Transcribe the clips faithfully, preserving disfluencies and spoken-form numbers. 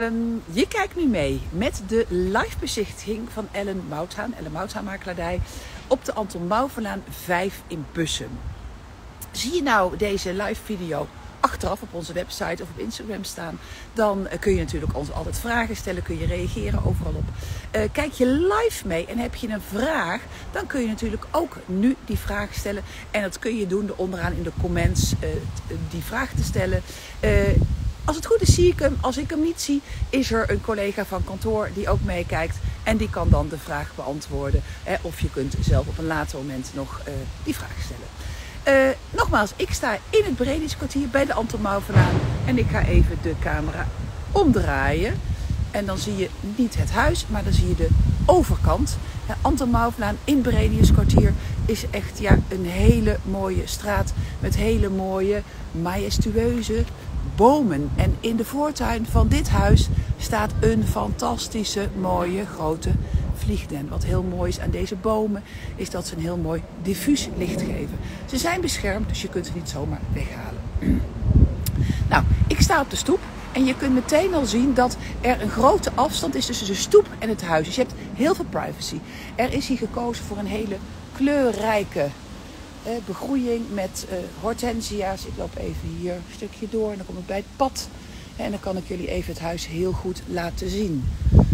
Um, je kijkt nu mee met de live bezichtiging van Ellen Mouthaan, Ellen Mouthaan Makelaardij, op de Anton Mauverlaan vijf in Bussum. Zie je nou deze live video achteraf op onze website of op Instagram staan, dan kun je natuurlijk ons altijd vragen stellen, kun je reageren overal op. Uh, kijk je live mee en heb je een vraag, dan kun je natuurlijk ook nu die vraag stellen. En dat kun je doen door onderaan in de comments uh, die vraag te stellen. Uh, Als het goed is, zie ik hem. Als ik hem niet zie, is er een collega van kantoor die ook meekijkt. En die kan dan de vraag beantwoorden. Eh, of je kunt zelf op een later moment nog uh, die vraag stellen. Uh, nogmaals, ik sta in het Bredisch kwartier bij de Anton Mauverlaan. En ik ga even de camera omdraaien. En dan zie je niet het huis, maar dan zie je de overkant. Ja, Anton Mauverlaan in het Bredisch kwartier is echt ja, een hele mooie straat. Met hele mooie, majestueuze bomen. En in de voortuin van dit huis staat een fantastische, mooie, grote vliegden. Wat heel mooi is aan deze bomen, is dat ze een heel mooi diffuus licht geven. Ze zijn beschermd, dus je kunt ze niet zomaar weghalen. Nou, ik sta op de stoep. En je kunt meteen al zien dat er een grote afstand is tussen de stoep en het huis. Dus je hebt heel veel privacy. Er is hier gekozen voor een hele kleurrijke eh, begroeiing met eh, hortensia's. Ik loop even hier een stukje door en dan kom ik bij het pad. En dan kan ik jullie even het huis heel goed laten zien.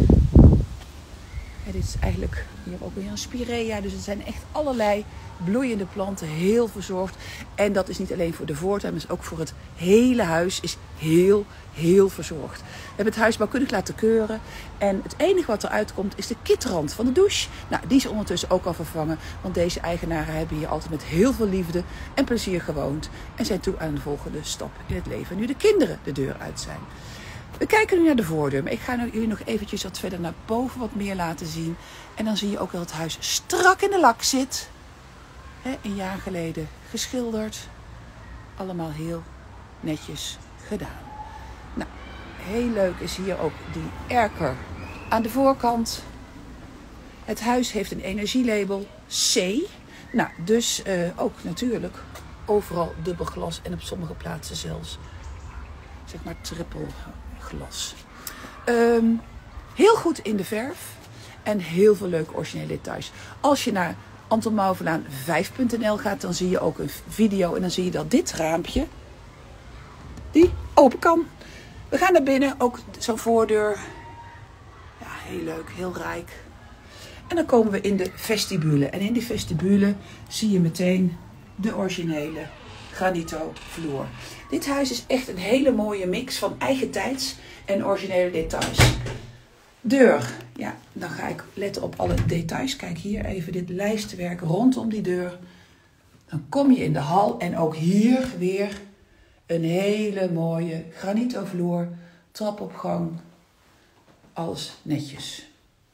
En dit is eigenlijk hier ook weer een spirea. Dus het zijn echt allerlei bloeiende planten, heel verzorgd. En dat is niet alleen voor de voortuin, maar ook voor het hele huis is heel, heel verzorgd. We hebben het huis bouwkundig laten keuren. En het enige wat eruit komt is de kitrand van de douche. Nou, die is ondertussen ook al vervangen. Want deze eigenaren hebben hier altijd met heel veel liefde en plezier gewoond. En zijn toe aan de volgende stap in het leven. Nu de kinderen de deur uit zijn. We kijken nu naar de voordeur. Maar ik ga nu jullie nog eventjes wat verder naar boven wat meer laten zien. En dan zie je ook dat het huis strak in de lak zit. He, een jaar geleden geschilderd. Allemaal heel netjes gedaan. Nou, heel leuk is hier ook die erker aan de voorkant. Het huis heeft een energielabel C. Nou, dus uh, ook natuurlijk overal dubbel glas en op sommige plaatsen zelfs zeg maar triple glas. Um, heel goed in de verf en heel veel leuke originele details. Als je naar Anton Mauverlaan vijf punt n l gaat, dan zie je ook een video en dan zie je dat dit raampje die open kan. We gaan naar binnen, ook zo'n voordeur. Ja, heel leuk, heel rijk. En dan komen we in de vestibule. En in die vestibule zie je meteen de originele granito vloer. Dit huis is echt een hele mooie mix van eigentijds en originele details. Deur. Ja, dan ga ik letten op alle details. Kijk hier even dit lijstwerk rondom die deur. Dan kom je in de hal en ook hier weer een hele mooie granito vloer. Trapopgang. Alles netjes.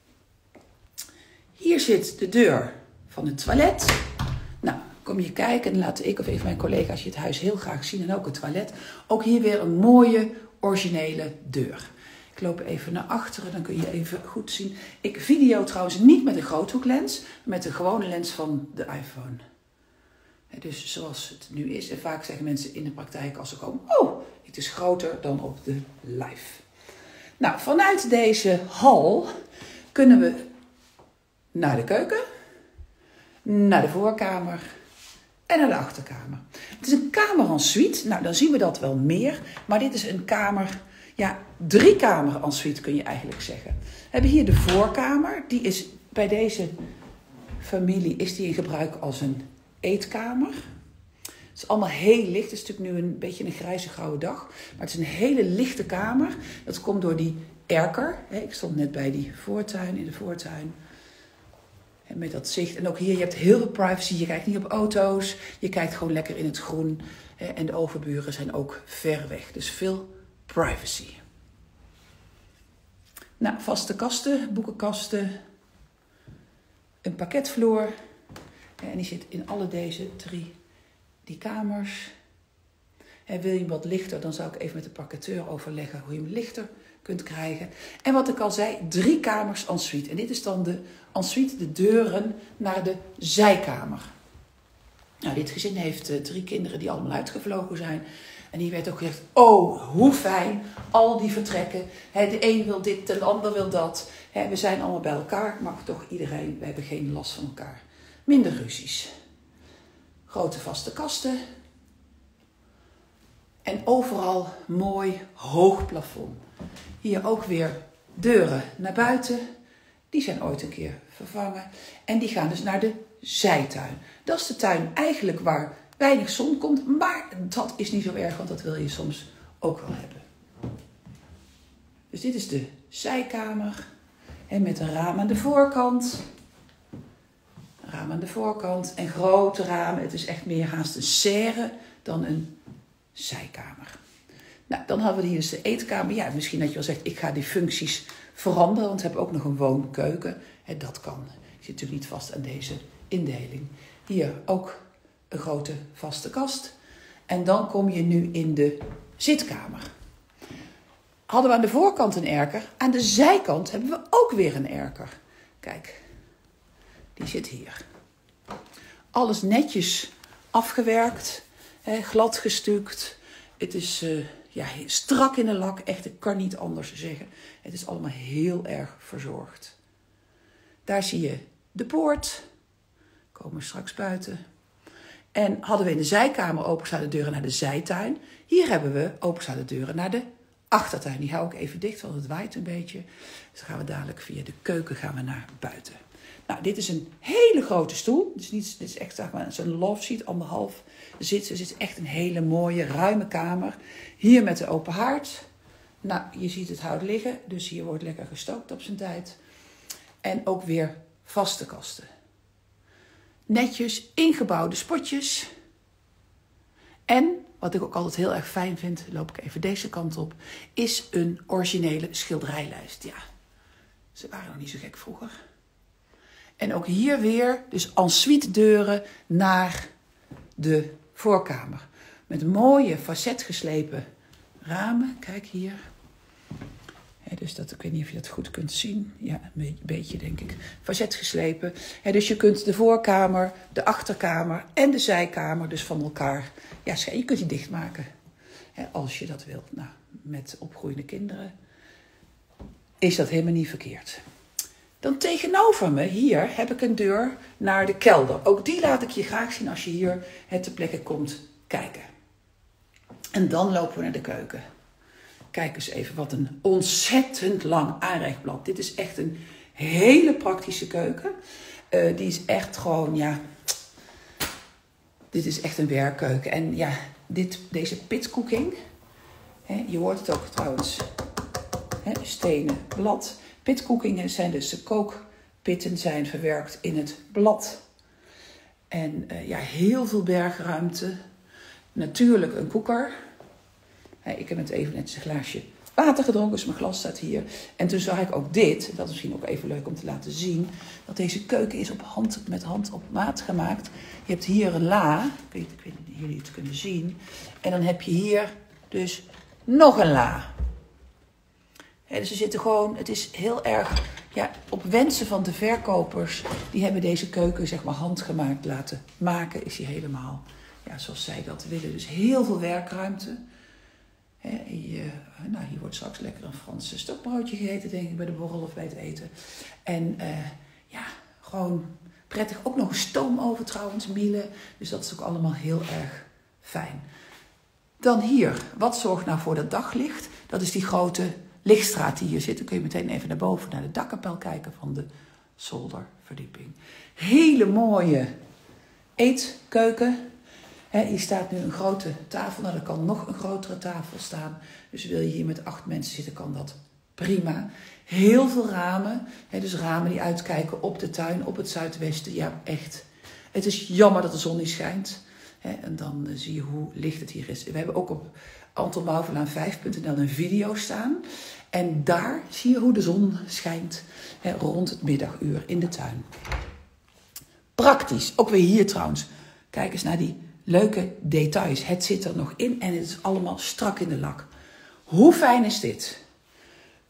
Hier zit de deur van het toilet. Nou, kom je kijken en laat ik of even mijn collega's je het huis heel graag zien. En ook het toilet. Ook hier weer een mooie originele deur. Ik loop even naar achteren, dan kun je even goed zien. Ik video trouwens niet met een groothoeklens, maar met de gewone lens van de iPhone. Dus zoals het nu is. En vaak zeggen mensen in de praktijk als ze komen, oh, het is groter dan op de live. Nou, vanuit deze hal kunnen we naar de keuken, naar de voorkamer en naar de achterkamer. Het is een kamer en suite. Nou, dan zien we dat wel meer. Maar dit is een kamer, ja, drie kamer en suite kun je eigenlijk zeggen. We hebben hier de voorkamer. Die is bij deze familie is die in gebruik als een eetkamer. Het is allemaal heel licht. Het is natuurlijk nu een beetje een grijze grauwe dag. Maar het is een hele lichte kamer. Dat komt door die erker. Ik stond net bij die voortuin, in de voortuin. En met dat zicht. En ook hier, je hebt heel veel privacy. Je kijkt niet op auto's. Je kijkt gewoon lekker in het groen. En de overburen zijn ook ver weg. Dus veel privacy. Nou, vaste kasten, boekenkasten. Een pakketvloer. En die zit in alle deze drie die kamers. En wil je hem wat lichter, dan zou ik even met de pakketeur overleggen hoe je hem lichter kunt krijgen. En wat ik al zei, drie kamers en suite. En dit is dan de en suite, de deuren naar de zijkamer. Nou, dit gezin heeft uh, drie kinderen die allemaal uitgevlogen zijn. En hier werd ook gezegd, oh, hoe fijn, al die vertrekken. He, de een wil dit, de ander wil dat. He, we zijn allemaal bij elkaar, maar toch iedereen, we hebben geen last van elkaar. Minder ruzies. Grote vaste kasten. En overal mooi hoog plafond. Hier ook weer deuren naar buiten. Die zijn ooit een keer vervangen. En die gaan dus naar de zijtuin. Dat is de tuin eigenlijk waar weinig zon komt. Maar dat is niet zo erg, want dat wil je soms ook wel hebben. Dus dit is de zijkamer. En met een raam aan de voorkant. Een raam aan de voorkant. En grote ramen. Het is echt meer haast een serre dan een zijkamer. Nou, dan hadden we hier dus de eetkamer. Ja, misschien dat je wel zegt, ik ga die functies veranderen. Want we hebben ook nog een woonkeuken. En dat kan. Je zit natuurlijk niet vast aan deze indeling. Hier ook een grote vaste kast. En dan kom je nu in de zitkamer. Hadden we aan de voorkant een erker. Aan de zijkant hebben we ook weer een erker. Kijk, die zit hier. Alles netjes afgewerkt. Hè, glad gestuukt. Het is uh, ja, strak in de lak. Echt, ik kan niet anders zeggen. Het is allemaal heel erg verzorgd. Daar zie je de poort. Komen we straks buiten. En hadden we in de zijkamer openstaande deuren naar de zijtuin. Hier hebben we openstaande deuren naar de achtertuin. Die hou ik even dicht, want het waait een beetje. Dus dan gaan we dadelijk via de keuken gaan we naar buiten. Nou, dit is een hele grote stoel. Dit is, niet, dit is echt zeg maar, zo'n love seat, anderhalf zitten. Dus het is echt een hele mooie, ruime kamer. Hier met de open haard. Nou, je ziet het hout liggen. Dus hier wordt lekker gestookt op zijn tijd. En ook weer vaste kasten. Netjes ingebouwde spotjes. En, wat ik ook altijd heel erg fijn vind, loop ik even deze kant op, is een originele schilderijlijst. Ja, ze waren nog niet zo gek vroeger. En ook hier weer, dus ensuite deuren naar de voorkamer. Met mooie facetgeslepen ramen. Kijk hier. He, dus dat, ik weet niet of je dat goed kunt zien. Ja, een beetje denk ik. Facet geslepen. He, dus je kunt de voorkamer, de achterkamer en de zijkamer dus van elkaar. Ja, je kunt die dichtmaken. He, als je dat wilt. Nou, met opgroeiende kinderen is dat helemaal niet verkeerd. Dan tegenover me, hier, heb ik een deur naar de kelder. Ook die laat ik je graag zien als je hier ter plekke komt kijken. En dan lopen we naar de keuken. Kijk eens even, wat een ontzettend lang aanrechtblad. Dit is echt een hele praktische keuken. Uh, die is echt gewoon, ja... Dit is echt een werkkeuken. En ja, dit, deze pitcooking... Hè, je hoort het ook trouwens. Hè, stenen blad. Pitcookingen zijn dus de kookpitten zijn verwerkt in het blad. En uh, ja, heel veel bergruimte. Natuurlijk een koeker... Ik heb net even netjes een glaasje water gedronken, dus mijn glas staat hier. En toen zag ik ook dit, dat is misschien ook even leuk om te laten zien, dat deze keuken is op hand, met hand op maat gemaakt. Je hebt hier een la, ik weet, ik weet niet of jullie het kunnen zien. En dan heb je hier dus nog een la. Ja, dus er zitten gewoon, het is heel erg, ja, op wensen van de verkopers, die hebben deze keuken zeg maar handgemaakt laten maken, is die helemaal, ja, zoals zij dat willen. Dus heel veel werkruimte. He, hier, nou, hier wordt straks lekker een Franse stokbroodje gegeten, denk ik, bij de borrel of bij het eten. En uh, ja, gewoon prettig. Ook nog een stoomoven trouwens, Miele. Dus dat is ook allemaal heel erg fijn. Dan hier, wat zorgt nou voor dat daglicht? Dat is die grote lichtstraat die hier zit. Dan kun je meteen even naar boven naar de dakkapel kijken van de zolderverdieping. Hele mooie eetkeuken. He, hier staat nu een grote tafel. Nou, er kan nog een grotere tafel staan. Dus wil je hier met acht mensen zitten, kan dat prima. Heel veel ramen. He, dus ramen die uitkijken op de tuin, op het zuidwesten. Ja, echt. Het is jammer dat de zon niet schijnt. He, en dan uh, zie je hoe licht het hier is. We hebben ook op anton mauvelaan vijf punt n l een video staan. En daar zie je hoe de zon schijnt. He, rond het middaguur in de tuin. Praktisch. Ook weer hier trouwens. Kijk eens naar die leuke details. Het zit er nog in en het is allemaal strak in de lak. Hoe fijn is dit?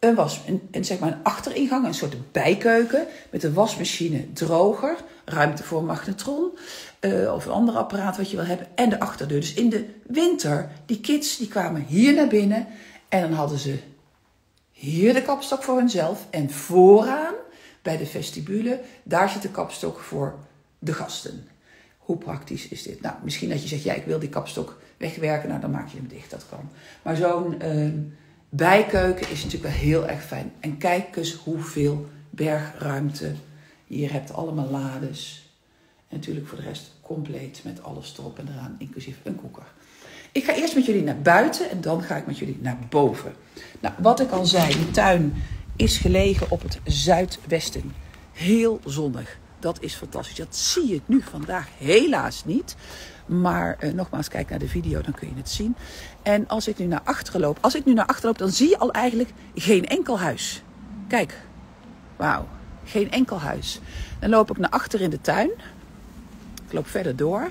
Een, was, een, een, zeg maar een achteringang, een soort bijkeuken met een wasmachine, droger, ruimte voor een magnetron uh, of een ander apparaat wat je wil hebben en de achterdeur. Dus in de winter, die kids die kwamen hier naar binnen en dan hadden ze hier de kapstok voor hunzelf en vooraan bij de vestibule, daar zit de kapstok voor de gasten. Hoe praktisch is dit? Nou, misschien dat je zegt, ja, ik wil die kapstok wegwerken, nou dan maak je hem dicht, dat kan. Maar zo'n uh, bijkeuken is natuurlijk wel heel erg fijn. En kijk eens hoeveel bergruimte je hier hebt, allemaal lades. En natuurlijk voor de rest compleet met alles erop en eraan, inclusief een koeker. Ik ga eerst met jullie naar buiten en dan ga ik met jullie naar boven. Nou, wat ik al zei, de tuin is gelegen op het zuidwesten. Heel zonnig. Dat is fantastisch. Dat zie je nu vandaag helaas niet. Maar uh, nogmaals, kijk naar de video, dan kun je het zien. En als ik nu naar achteren loop, als ik nu naar achteren loop, dan zie je al eigenlijk geen enkel huis. Kijk, wauw, geen enkel huis. Dan loop ik naar achter in de tuin. Ik loop verder door.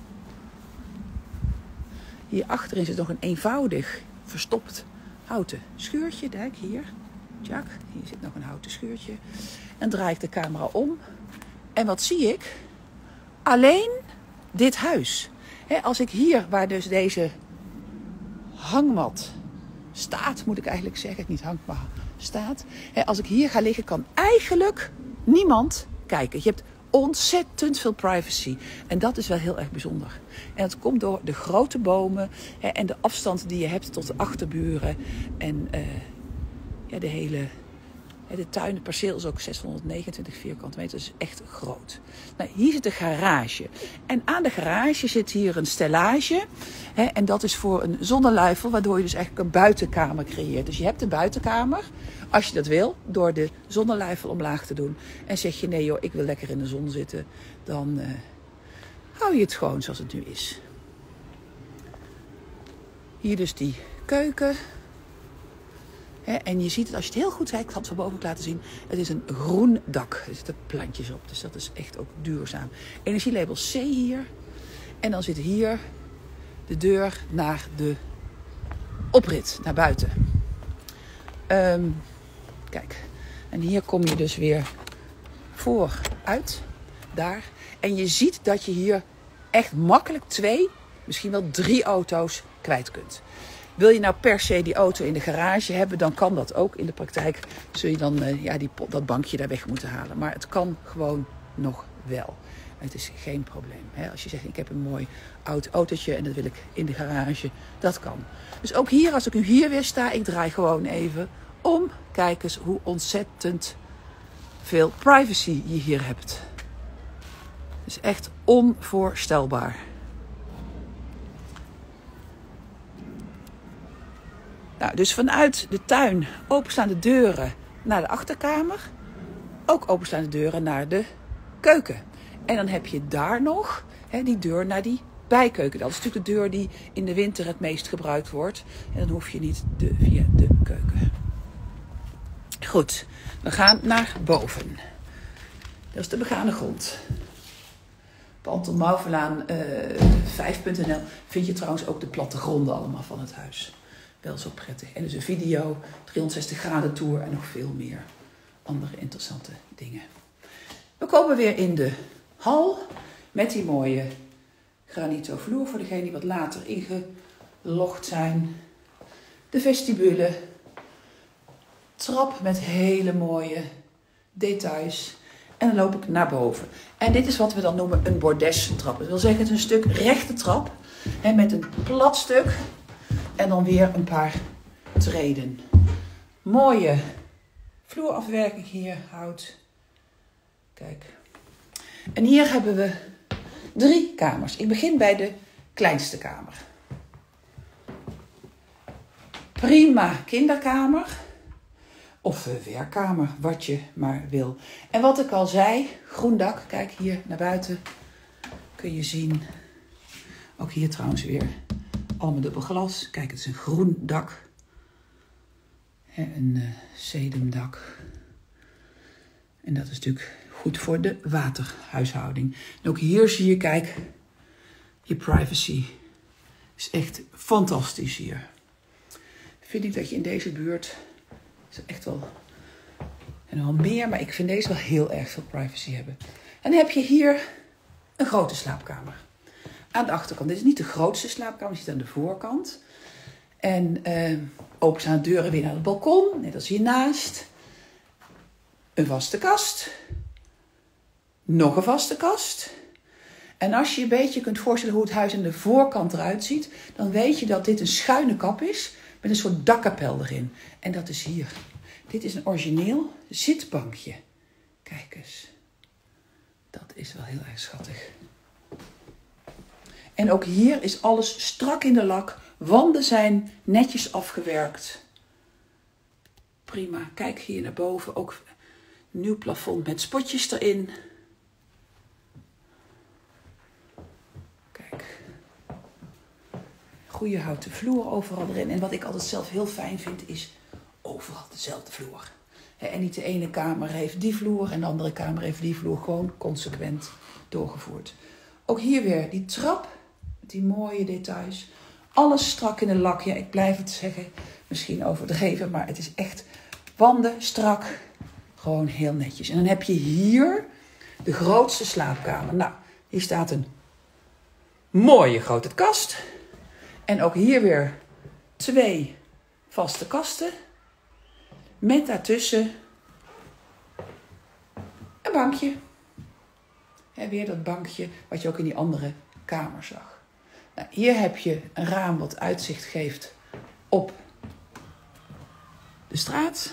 Hier achterin zit nog een eenvoudig verstopt houten schuurtje. Kijk, hier. Jack, hier zit nog een houten schuurtje. En draai ik de camera om. En wat zie ik? Alleen dit huis. He, als ik hier, waar dus deze hangmat staat, moet ik eigenlijk zeggen, niet hangt, maar staat. He, als ik hier ga liggen, kan eigenlijk niemand kijken. Je hebt ontzettend veel privacy. En dat is wel heel erg bijzonder. En dat komt door de grote bomen he, en de afstand die je hebt tot de achterburen. En uh, ja, de hele... De tuin, het perceel is ook zeshonderdnegenentwintig vierkante meter, dat is echt groot. Nou, hier zit de garage. En aan de garage zit hier een stellage. Hè, en dat is voor een zonneluifel, waardoor je dus eigenlijk een buitenkamer creëert. Dus je hebt een buitenkamer, als je dat wil, door de zonneluifel omlaag te doen. En zeg je, nee joh, ik wil lekker in de zon zitten. Dan uh, hou je het gewoon zoals het nu is. Hier dus die keuken. He, en je ziet het, als je het heel goed kijkt, ik had het van boven laten zien. Het is een groen dak. Er zitten plantjes op, dus dat is echt ook duurzaam. Energielabel C hier. En dan zit hier de deur naar de oprit, naar buiten. Um, kijk, en hier kom je dus weer vooruit, daar. En je ziet dat je hier echt makkelijk twee, misschien wel drie auto's kwijt kunt. Wil je nou per se die auto in de garage hebben, dan kan dat ook. In de praktijk zul je dan uh, ja, die, dat bankje daar weg moeten halen. Maar het kan gewoon nog wel. Het is geen probleem. Hè? Als je zegt, ik heb een mooi oud autootje en dat wil ik in de garage, dat kan. Dus ook hier, als ik nu hier weer sta, ik draai gewoon even om. Kijk eens hoe ontzettend veel privacy je hier hebt. Het is echt onvoorstelbaar. Nou, dus vanuit de tuin openstaande deuren naar de achterkamer. Ook openstaande deuren naar de keuken. En dan heb je daar nog hè, die deur naar die bijkeuken. Dat is natuurlijk de deur die in de winter het meest gebruikt wordt. En dan hoef je niet de, via de keuken. Goed, we gaan naar boven. Dat is de begane grond. Op Anton Mauvelaan uh, vijf punt n l vind je trouwens ook de plattegronden allemaal van het huis. Wel zo prettig. En dus een video, driehonderdzestig graden tour en nog veel meer andere interessante dingen. We komen weer in de hal met die mooie granito vloer voor degenen die wat later ingelogd zijn. De vestibule. Trap met hele mooie details. En dan loop ik naar boven. En dit is wat we dan noemen een bordestrap. Dat wil zeggen, het is een stuk rechte trap. Hè, met een plat stuk. En dan weer een paar treden. Mooie vloerafwerking hier, hout. Kijk. En hier hebben we drie kamers. Ik begin bij de kleinste kamer. Prima kinderkamer. Of werkkamer, wat je maar wil. En wat ik al zei, groen dak. Kijk hier naar buiten. Kun je zien. Ook hier trouwens weer. Allemaal dubbel glas. Kijk, het is een groen dak. Een uh, sedumdak. En dat is natuurlijk goed voor de waterhuishouding. En ook hier zie je, kijk, je privacy is echt fantastisch hier. Vind ik dat je in deze buurt is echt wel... En wel meer, maar ik vind deze wel heel erg veel privacy hebben. En dan heb je hier een grote slaapkamer. Aan de achterkant. Dit is niet de grootste slaapkamer, die zit aan de voorkant. En uh, openstaan de deuren weer naar het balkon. Net als hiernaast. Een vaste kast. Nog een vaste kast. En als je je een beetje kunt voorstellen hoe het huis aan de voorkant eruit ziet, dan weet je dat dit een schuine kap is met een soort dakkapel erin. En dat is hier. Dit is een origineel zitbankje. Kijk eens. Dat is wel heel erg schattig. En ook hier is alles strak in de lak. Wanden zijn netjes afgewerkt. Prima. Kijk hier naar boven. Ook een nieuw plafond met spotjes erin. Kijk. Goede houten vloer overal erin. En wat ik altijd zelf heel fijn vind is overal dezelfde vloer. En niet de ene kamer heeft die vloer en de andere kamer heeft die vloer. Gewoon consequent doorgevoerd. Ook hier weer die trap. Die mooie details. Alles strak in de lak. Ja, ik blijf het zeggen. Misschien overdreven, maar het is echt wanden strak. Gewoon heel netjes. En dan heb je hier de grootste slaapkamer. Nou, hier staat een mooie grote kast. En ook hier weer twee vaste kasten. Met daartussen een bankje. En weer dat bankje wat je ook in die andere kamer zag. Nou, hier heb je een raam wat uitzicht geeft op de straat.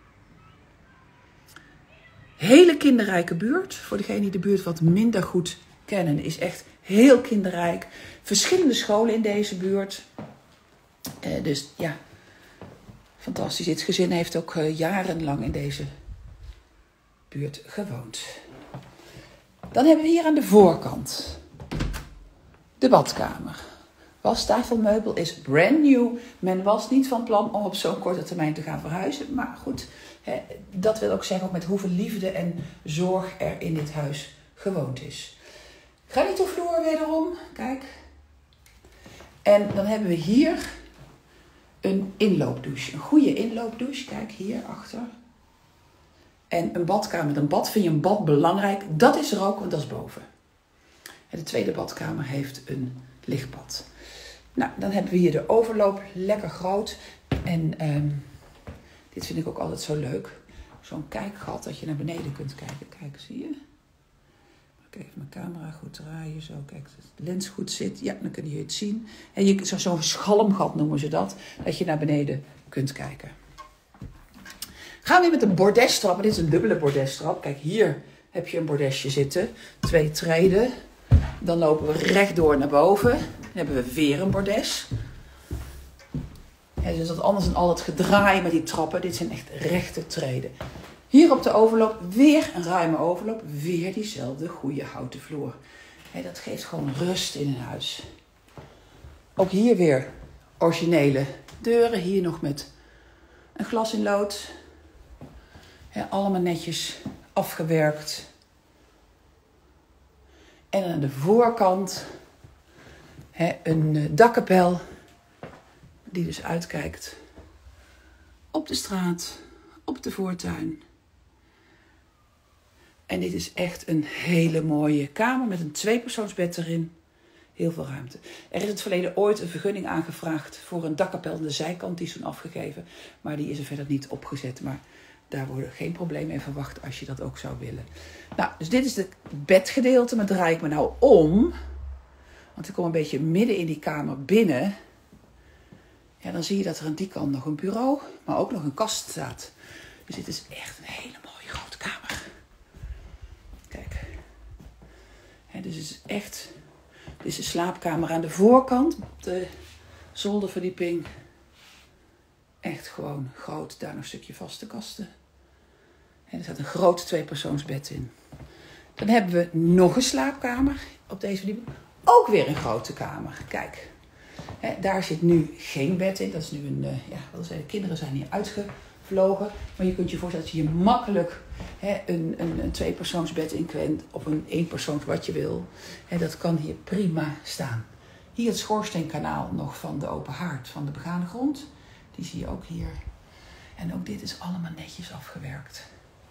Hele kinderrijke buurt. Voor degenen die de buurt wat minder goed kennen, is echt heel kinderrijk. Verschillende scholen in deze buurt. Uh, dus ja, fantastisch. Dit gezin heeft ook uh, jarenlang in deze buurt gewoond. Dan hebben we hier aan de voorkant de badkamer. Wastafelmeubel is brand new. Men was niet van plan om op zo'n korte termijn te gaan verhuizen. Maar goed, hè, dat wil ook zeggen ook met hoeveel liefde en zorg er in dit huis gewoond is. Granietenvloer wederom, kijk. En dan hebben we hier een inloopdouche. Een goede inloopdouche, kijk hier achter. En een badkamer met een bad. Vind je een bad belangrijk? Dat is er ook, want dat is boven. En de tweede badkamer heeft een lichtbad. Nou, dan hebben we hier de overloop. Lekker groot. En um, dit vind ik ook altijd zo leuk. Zo'n kijkgat dat je naar beneden kunt kijken. Kijk, zie je? Ik even mijn camera goed draaien. Zo, kijk, dat de lens goed zit. Ja, dan kun je het zien. En je, zo, zo'n schalmgat noemen ze dat. Dat je naar beneden kunt kijken. Gaan we weer met een bordestrap. Dit is een dubbele bordestrap. Kijk, hier heb je een bordesje zitten. Twee treden. Dan lopen we rechtdoor naar boven. Dan hebben we weer een bordes. Ja, dus dat anders dan al het gedraai met die trappen. Dit zijn echt rechte treden. Hier op de overloop weer een ruime overloop. Weer diezelfde goede houten vloer. Ja, dat geeft gewoon rust in een huis. Ook hier weer originele deuren. Hier nog met een glas in lood. Ja, allemaal netjes afgewerkt. En aan de voorkant hè, een dakkapel die dus uitkijkt op de straat, op de voortuin. En dit is echt een hele mooie kamer met een tweepersoonsbed erin. Heel veel ruimte. Er is in het verleden ooit een vergunning aangevraagd voor een dakkapel aan de zijkant. Die is toen afgegeven, maar die is er verder niet opgezet. Maar daar worden geen problemen in verwacht als je dat ook zou willen. Nou, dus dit is het bedgedeelte. Maar draai ik me nou om. Want ik kom een beetje midden in die kamer binnen. Ja, dan zie je dat er aan die kant nog een bureau, maar ook nog een kast staat. Dus dit is echt een hele mooie grote kamer. Kijk. Ja, dus het is echt... Dit is de slaapkamer aan de voorkant. Op de zolderverdieping. Echt gewoon groot. Daar nog een stukje vaste kasten. En er staat een groot tweepersoonsbed in. Dan hebben we nog een slaapkamer op deze verdieping. Ook weer een grote kamer. Kijk. Hè, daar zit nu geen bed in. Dat is nu een... Uh, ja, wat zei, de kinderen zijn hier uitgevlogen. Maar je kunt je voorstellen dat je hier makkelijk hè, een, een, een tweepersoonsbed in kunt. Of een eenpersoons wat je wil. En dat kan hier prima staan. Hier het schoorsteenkanaal nog van de open haard van de begane grond. Die zie je ook hier. En ook dit is allemaal netjes afgewerkt.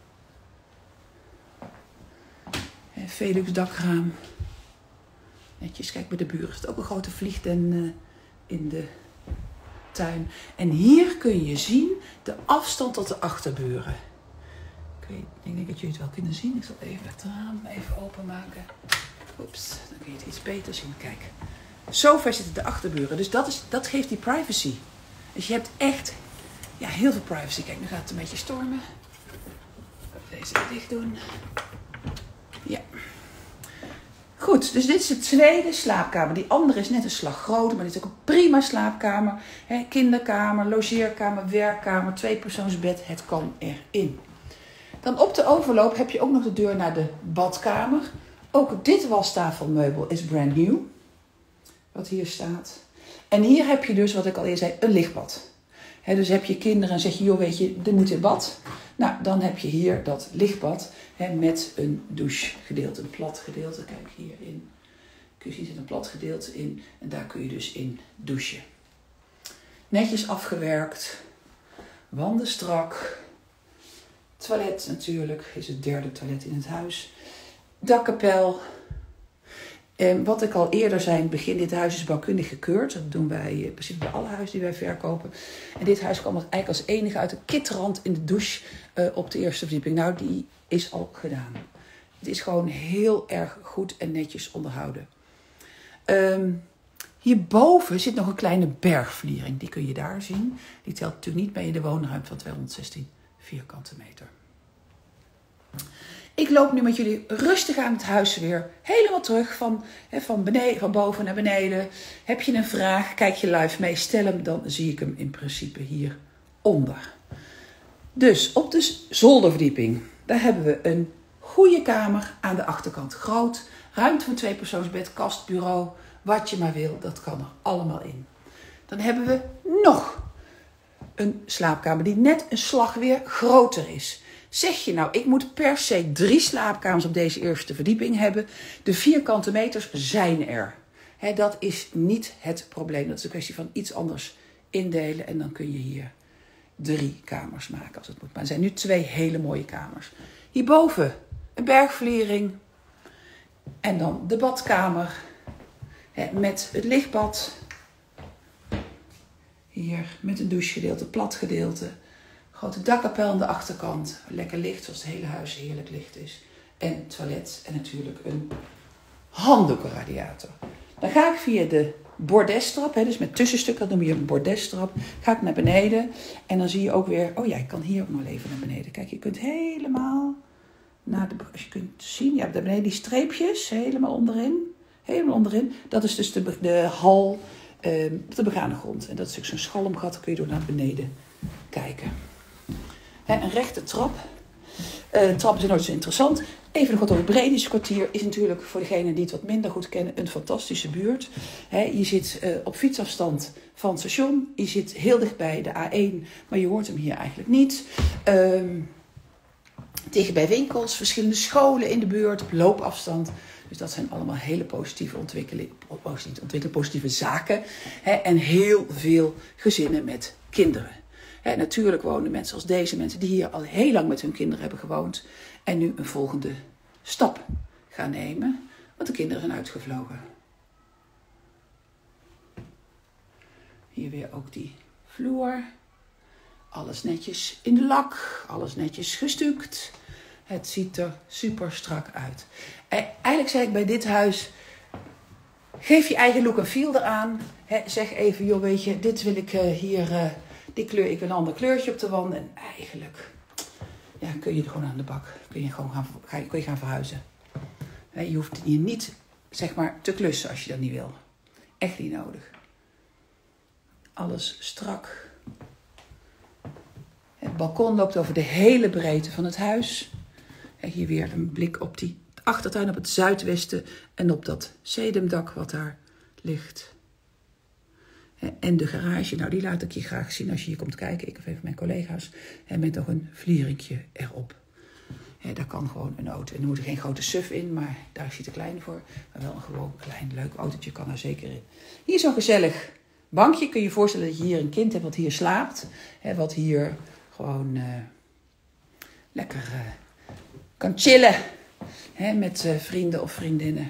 Velux dakraam. Netjes, kijk bij de buren. Er zit ook een grote vliegden uh, in de tuin. En hier kun je zien de afstand tot de achterburen. Ik, weet, ik denk dat jullie het wel kunnen zien. Ik zal even het raam even openmaken. Oeps, dan kun je het iets beter zien. Kijk, zo ver zitten de achterburen. Dus dat, is, dat geeft die privacy. Dus je hebt echt ja, heel veel privacy. Kijk, nu gaat het een beetje stormen. Deze dicht doen. Ja. Goed, dus dit is de tweede slaapkamer. Die andere is net een slag groter, maar dit is ook een prima slaapkamer. He, kinderkamer, logeerkamer, werkkamer, tweepersoonsbed. Het kan erin. Dan op de overloop heb je ook nog de deur naar de badkamer. Ook dit wastafelmeubel is brand new. Wat hier staat. En hier heb je dus, wat ik al eerder zei, een lichtbad. He, dus heb je kinderen en zeg je, joh weet je, er moet in bad. Nou, dan heb je hier dat lichtbad he, met een douchegedeelte, een plat gedeelte. Kijk hierin. Kun je zien, er zit een plat gedeelte in. En daar kun je dus in douchen. Netjes afgewerkt. Wanden strak. Toilet natuurlijk, is het derde toilet in het huis. Dakkapel. En wat ik al eerder zei, in het begin, dit huis is bouwkundig gekeurd. Dat doen wij in principe bij alle huizen die wij verkopen. En dit huis kwam eigenlijk als enige uit de kitrand in de douche uh, op de eerste verdieping. Nou, die is al gedaan. Het is gewoon heel erg goed en netjes onderhouden. Um, hierboven zit nog een kleine bergvliering. Die kun je daar zien. Die telt natuurlijk niet mee in de woonruimte van tweehonderdzestien vierkante meter. Ik loop nu met jullie rustig aan het huis weer helemaal terug van, hè, van, beneden, van boven naar beneden. Heb je een vraag, kijk je live mee, stel hem, dan zie ik hem in principe hieronder. Dus op de zolderverdieping, daar hebben we een goede kamer aan de achterkant. Groot, ruimte voor tweepersoonsbed, kast, bureau, wat je maar wil, dat kan er allemaal in. Dan hebben we nog een slaapkamer die net een slag weer groter is. Zeg je nou, ik moet per se drie slaapkamers op deze eerste verdieping hebben. De vierkante meters zijn er. He, dat is niet het probleem. Dat is een kwestie van iets anders indelen. En dan kun je hier drie kamers maken als het moet. Maar er zijn nu twee hele mooie kamers. Hierboven een bergvliering. En dan de badkamer. He, met het lichtbad. Hier met een douchegedeelte, plat gedeelte. Grote dakkapel aan de achterkant. Lekker licht, zoals het hele huis heerlijk licht is. En toilet en natuurlijk een handdoekenradiator. Dan ga ik via de bordestrap, hè, dus met tussenstukken, dat noem je een bordestrap. Ga ik naar beneden en dan zie je ook weer, oh ja, ik kan hier ook nog even naar beneden. Kijk, je kunt helemaal naar de, als je kunt zien, ja, daar beneden die streepjes, helemaal onderin. Helemaal onderin. Dat is dus de, de hal uh, op de begane grond. En dat is ook zo'n schalmgat, dan kun je door naar beneden kijken. He, een rechte trap. Uh, trappen zijn nooit zo interessant. Even nog wat over het Bredische kwartier. Is natuurlijk voor degenen die het wat minder goed kennen een fantastische buurt. He, je zit uh, op fietsafstand van het station. Je zit heel dichtbij de A één. Maar je hoort hem hier eigenlijk niet. Um, tegen bij winkels. Verschillende scholen in de buurt. Op loopafstand. Dus dat zijn allemaal hele positieve ontwikkelingen. Positieve, ontwikkelingen, positieve zaken. He, en heel veel gezinnen met kinderen. Ja, natuurlijk wonen mensen als deze mensen die hier al heel lang met hun kinderen hebben gewoond. En nu een volgende stap gaan nemen. Want de kinderen zijn uitgevlogen. Hier weer ook die vloer. Alles netjes in de lak. Alles netjes gestuukt. Het ziet er super strak uit. En eigenlijk zei ik bij dit huis. Geef je eigen look en feel eraan. He, zeg even, joh weet je, dit wil ik uh, hier... Uh, Die kleur, ik wil een ander kleurtje op de wand. En eigenlijk ja, kun je er gewoon aan de bak. Kun je gewoon gaan, ga je, kun je gaan verhuizen. Je hoeft hier niet zeg maar, te klussen als je dat niet wil. Echt niet nodig. Alles strak. Het balkon loopt over de hele breedte van het huis. En hier weer een blik op die achtertuin op het zuidwesten. En op dat sedumdak wat daar ligt. En de garage, nou die laat ik je graag zien als je hier komt kijken. Ik of even mijn collega's. En met nog een vlieringje erop. Ja, daar kan gewoon een auto. En er moet er geen grote suf in, maar daar is hij te klein voor. Maar wel een gewoon klein leuk autootje kan er zeker in. Hier zo'n gezellig bankje. Kun je je voorstellen dat je hier een kind hebt wat hier slaapt. Hè, wat hier gewoon uh, lekker uh, kan chillen. Hè, met uh, vrienden of vriendinnen.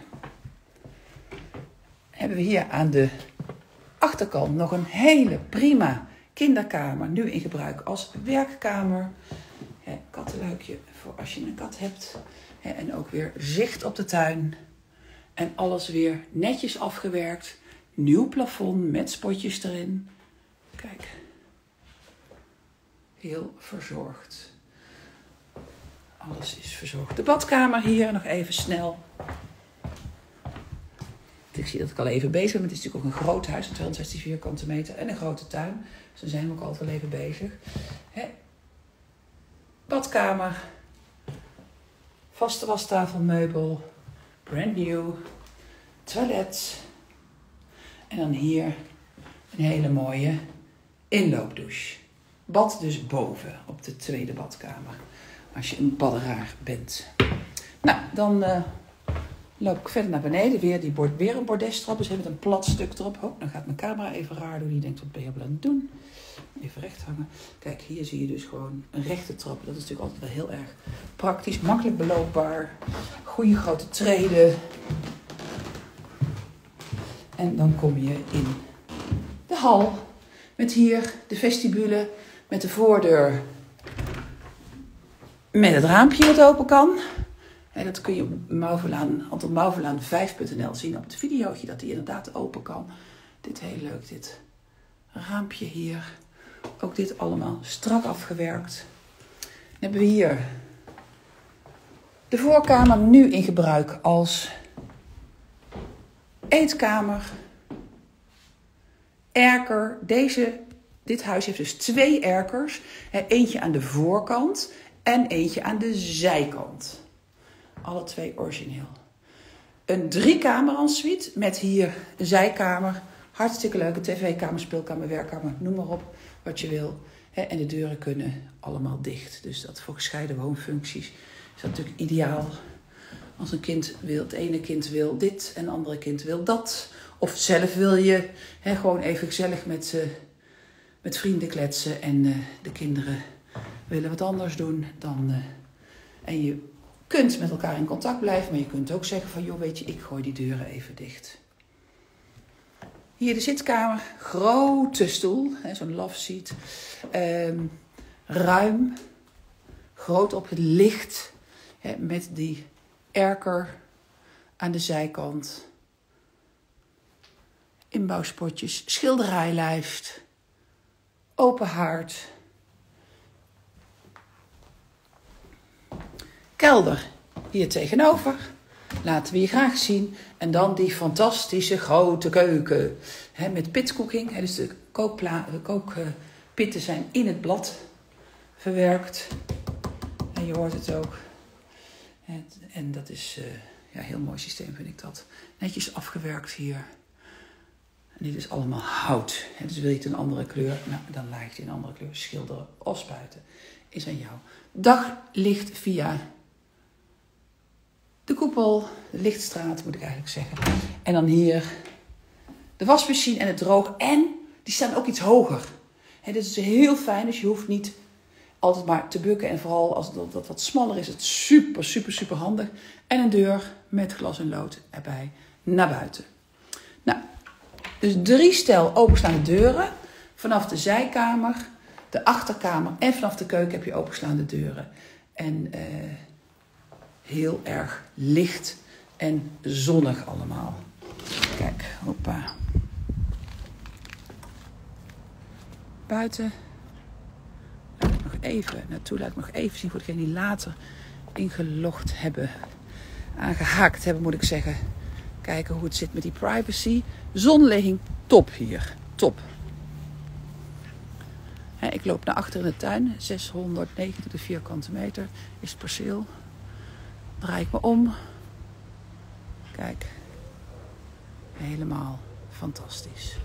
Hebben we hier aan de achterkant nog een hele prima kinderkamer. Nu in gebruik als werkkamer. Hè, kattenluikje voor als je een kat hebt. Hè, en ook weer zicht op de tuin. En alles weer netjes afgewerkt. Nieuw plafond met spotjes erin. Kijk. Heel verzorgd. Alles is verzorgd. De badkamer hier nog even snel. Ik zie dat ik al even bezig ben. Het is natuurlijk ook een groot huis. tweehonderdzestien vierkante meter. En een grote tuin. Dus dan zijn we ook altijd wel even bezig. Hè? Badkamer. Vaste wastafelmeubel. Brand new. Toilet. En dan hier een hele mooie inloopdouche. Bad dus boven op de tweede badkamer. Als je een badderaar bent. Nou, dan uh, loop ik verder naar beneden. Weer, die bord, weer een bordestrap. Dus met een plat stuk erop. Oh, dan gaat mijn camera even raar doen. Die denkt, wat ben je aan het doen? Even recht hangen. Kijk, hier zie je dus gewoon een rechte trap. Dat is natuurlijk altijd wel heel erg praktisch. Makkelijk beloopbaar. Goede grote treden. En dan kom je in de hal. Met hier de vestibule. Met de voordeur. Met het raampje wat open kan. En dat kun je op Mauvelaan, Anton Mauvelaan vijf punt n l zien op het videootje. Dat die inderdaad open kan. Dit heel leuk, dit raampje hier. Ook dit allemaal strak afgewerkt. Dan hebben we hier de voorkamer nu in gebruik als eetkamer. Erker. Deze, dit huis heeft dus twee erkers. Eentje aan de voorkant en eentje aan de zijkant. Alle twee origineel. Een driekamer ensuite met hier een zijkamer. Hartstikke leuke tv-kamer, speelkamer, werkkamer, noem maar op wat je wil. En de deuren kunnen allemaal dicht. Dus dat voor gescheiden woonfuncties is dat natuurlijk ideaal. Als een kind wil, het ene kind wil dit en het andere kind wil dat. Of zelf wil je he, gewoon even gezellig met, uh, met vrienden kletsen. En uh, de kinderen willen wat anders doen. Dan, uh, en je kunt met elkaar in contact blijven. Maar je kunt ook zeggen van, joh, weet je, ik gooi die deuren even dicht. Hier de zitkamer. Grote stoel. Zo'n love seat. Um, ruim. Groot op het licht. He, met die erker aan de zijkant. Inbouwspotjes. Schilderijlijst. Open haard. Kelder. Hier tegenover. Laten we je graag zien. En dan die fantastische grote keuken. He, met pitcooking. He, dus de kookpla- kookpitten zijn in het blad verwerkt. En je hoort het ook. En, en dat is uh, ja, een heel mooi systeem, vind ik dat. Netjes afgewerkt hier. En dit is allemaal hout. He, dus wil je het een andere kleur, nou, dan laat je het in een andere kleur schilderen of spuiten. Is aan jou. Daglicht via de koepel, de lichtstraat moet ik eigenlijk zeggen. En dan hier de wasmachine en het droog. En die staan ook iets hoger. He, dit is heel fijn, dus je hoeft niet altijd maar te bukken. En vooral als dat, dat wat smaller is, het super, super, super handig. En een deur met glas en lood erbij naar buiten. Nou, dus drie stel openstaande deuren. Vanaf de zijkamer, de achterkamer en vanaf de keuken heb je openstaande deuren. En uh, heel erg licht en zonnig allemaal. Kijk, hoppa. Buiten. Laat ik nog even naartoe, laat ik nog even zien voor degenen die later ingelogd hebben. Aangehaakt hebben, moet ik zeggen. Kijken hoe het zit met die privacy. Zonligging, top hier. Top. He, ik loop naar achter in de tuin. zeshonderdnegenentwintig vierkante meter is het perceel. Draai ik me om. Kijk. Helemaal fantastisch.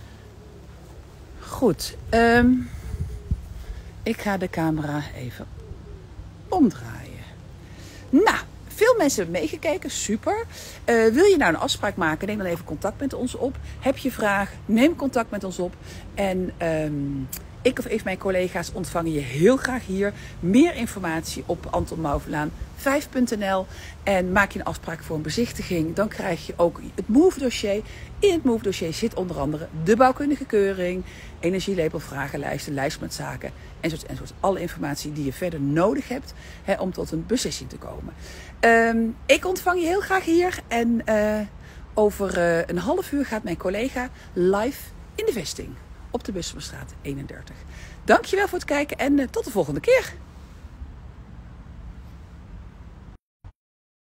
Goed. Um, ik ga de camera even omdraaien. Nou, veel mensen hebben meegekeken. Super. Uh, wil je nou een afspraak maken? Neem dan even contact met ons op. Heb je vragen? Neem contact met ons op. En um, Ik of een van mijn collega's ontvangen je heel graag hier. Meer informatie op Anton Mauvelaan vijf punt n l. En maak je een afspraak voor een bezichtiging. Dan krijg je ook het Move dossier. In het Move dossier zit onder andere de bouwkundige keuring, energielabel, vragenlijsten, lijst met zaken. Enzovoort, enzovoort. Alle informatie die je verder nodig hebt hè, om tot een beslissing te komen. Um, ik ontvang je heel graag hier. En uh, over uh, een half uur gaat mijn collega live in de vesting. Op de Busselstraat eenendertig. Dankjewel voor het kijken en uh, tot de volgende keer.